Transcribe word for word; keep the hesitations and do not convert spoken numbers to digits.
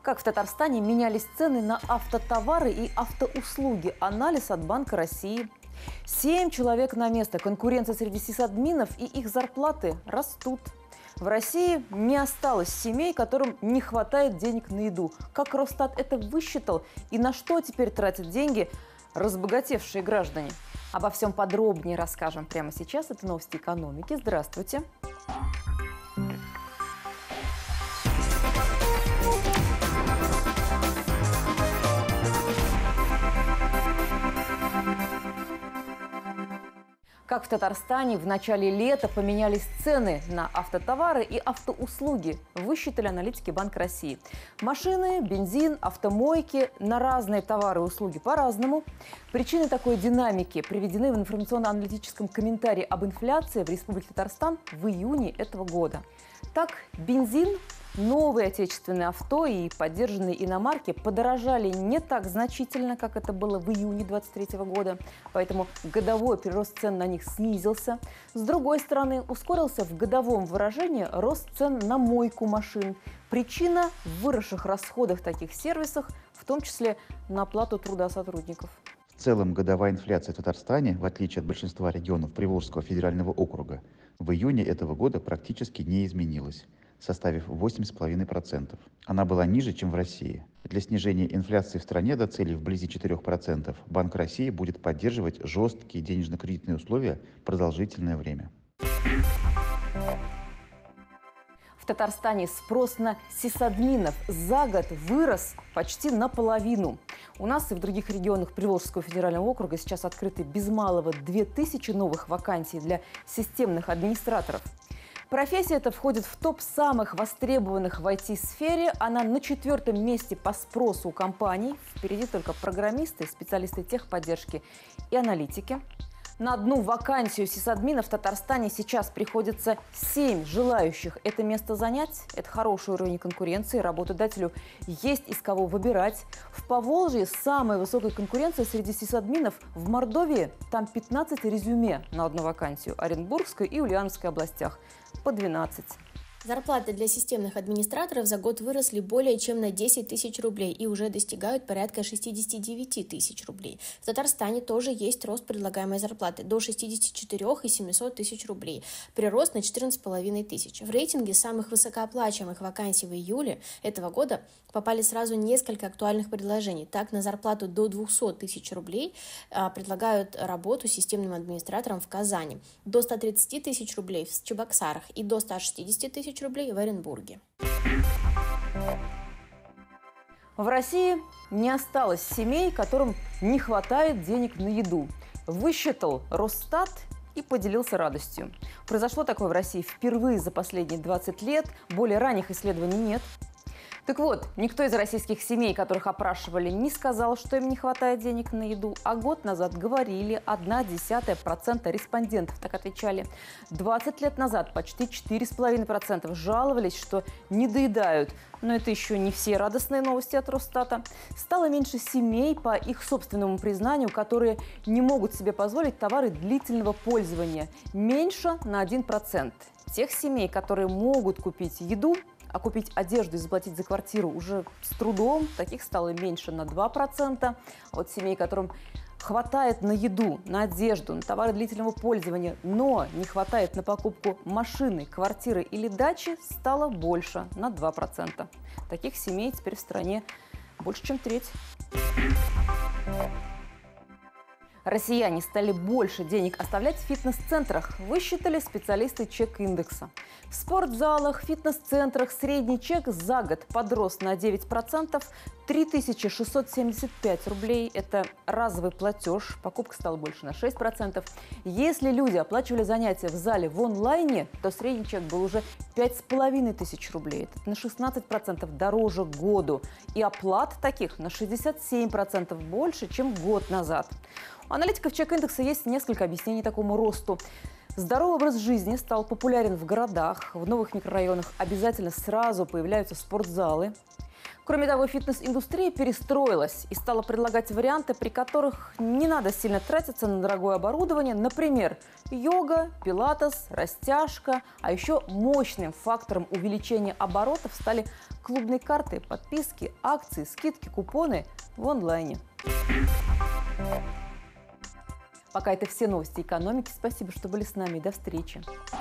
Как в Татарстане менялись цены на автотовары и автоуслуги? Анализ от Банка России. Семь человек на место. Конкуренция среди сисадминов и их зарплаты растут. В России не осталось семей, которым не хватает денег на еду. Как Росстат это высчитал и на что теперь тратят деньги разбогатевшие граждане? Обо всем подробнее расскажем прямо сейчас. Это новости экономики. Здравствуйте. Как в Татарстане в начале лета поменялись цены на автотовары и автоуслуги, высчитали аналитики Банка России. Машины, бензин, автомойки на разные товары и услуги по-разному. Причины такой динамики приведены в информационно-аналитическом комментарии об инфляции в Республике Татарстан в июне этого года. Так, бензин, новые отечественные авто и поддержанные иномарки подорожали не так значительно, как это было в июне две тысячи двадцать третьего года, поэтому годовой прирост цен на них снизился. С другой стороны, ускорился в годовом выражении рост цен на мойку машин. Причина в выросших расходах таких сервисах, в том числе на оплату труда сотрудников. В целом, годовая инфляция в Татарстане, в отличие от большинства регионов Приволжского федерального округа, в июне этого года практически не изменилась, составив восемь целых пять десятых процента. Она была ниже, чем в России. Для снижения инфляции в стране до цели вблизи четырёх процентов Банк России будет поддерживать жесткие денежно-кредитные условия продолжительное время. В Татарстане спрос на сисадминов за год вырос почти наполовину. У нас и в других регионах Приволжского федерального округа сейчас открыты без малого две тысячи новых вакансий для системных администраторов. Профессия эта входит в топ самых востребованных в ай ти-сфере. Она на четвертом месте по спросу у компаний. Впереди только программисты, специалисты техподдержки и аналитики. На одну вакансию сисадмина в Татарстане сейчас приходится семь желающих это место занять. Это хороший уровень конкуренции. Работодателю есть из кого выбирать. В Поволжье самая высокая конкуренция среди сисадминов в Мордовии. Там пятнадцать резюме на одну вакансию. Оренбургской и Ульяновской областях по двенадцать. Зарплаты для системных администраторов за год выросли более чем на десять тысяч рублей и уже достигают порядка шестидесяти девяти тысяч рублей. В Татарстане тоже есть рост предлагаемой зарплаты до шестидесяти четырёх тысяч семисот тысяч рублей, прирост на четырнадцать с половиной тысяч. В рейтинге самых высокооплачиваемых вакансий в июле этого года попали сразу несколько актуальных предложений. Так, на зарплату до двухсот тысяч рублей а, предлагают работу системным администратором в Казани, до ста тридцати тысяч рублей в Чебоксарах и до ста шестидесяти тысяч рублей в Оренбурге. В России не осталось семей, которым не хватает денег на еду. Высчитал Росстат и поделился радостью. Произошло такое в России впервые за последние двадцать лет. Более ранних исследований нет. Так вот, никто из российских семей, которых опрашивали, не сказал, что им не хватает денег на еду. А год назад говорили, одна десятая процента респондентов так отвечали. двадцать лет назад почти четыре с половиной процента жаловались, что не доедают. Но это еще не все радостные новости от Росстата. Стало меньше семей, по их собственному признанию, которые не могут себе позволить товары длительного пользования. Меньше на один процент. Тех семей, которые могут купить еду, а купить одежду и заплатить за квартиру уже с трудом, таких стало меньше на два процента. А вот семей, которым хватает на еду, на одежду, на товары длительного пользования, но не хватает на покупку машины, квартиры или дачи, стало больше на два процента. Таких семей теперь в стране больше, чем треть. Россияне стали больше денег оставлять в фитнес-центрах, высчитали специалисты чек-индекса. В спортзалах, фитнес-центрах средний чек за год подрос на девять процентов, три тысячи шестьсот семьдесят пять рублей – это разовый платеж, покупка стала больше на шесть процентов. Если люди оплачивали занятия в зале в онлайне, то средний чек был уже пять с половиной тысяч рублей. Это на шестнадцать процентов дороже к году. И оплат таких на шестьдесят семь процентов больше, чем год назад. У аналитиков чек-индекса есть несколько объяснений такому росту. Здоровый образ жизни стал популярен в городах. В новых микрорайонах обязательно сразу появляются спортзалы. Кроме того, фитнес-индустрия перестроилась и стала предлагать варианты, при которых не надо сильно тратиться на дорогое оборудование. Например, йога, пилатес, растяжка. А еще мощным фактором увеличения оборотов стали клубные карты, подписки, акции, скидки, купоны в онлайне. Пока это все новости экономики. Спасибо, что были с нами. До встречи.